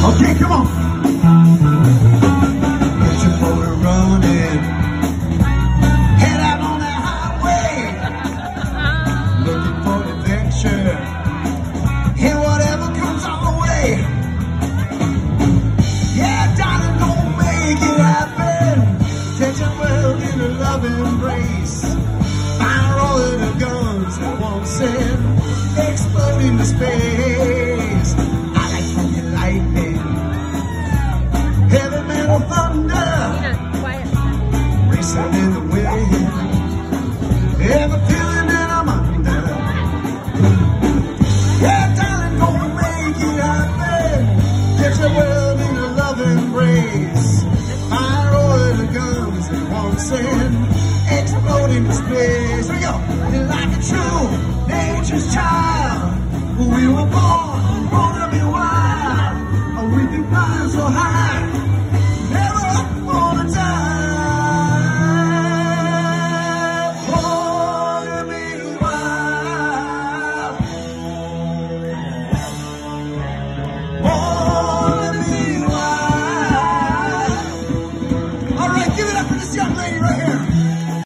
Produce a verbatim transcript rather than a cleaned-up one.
Okay, come on. Get your motor running. Head out on that highway. Looking for adventure. Hear whatever comes our way. Yeah, darling, don't make it happen. Catch your world in a loving embrace. Fire all of the guns that won't send. Explode into space. I like funky lightning. Heavy metal thunder. Racing in the wind. Ever feeling that I'm under. Yeah, darling, gonna make it happen. Get your world in a loving embrace. Fire all the guns that won't send. Explode into space. Here we go. You're like a true nature's child. We were born, born to be wild. We can fly so high.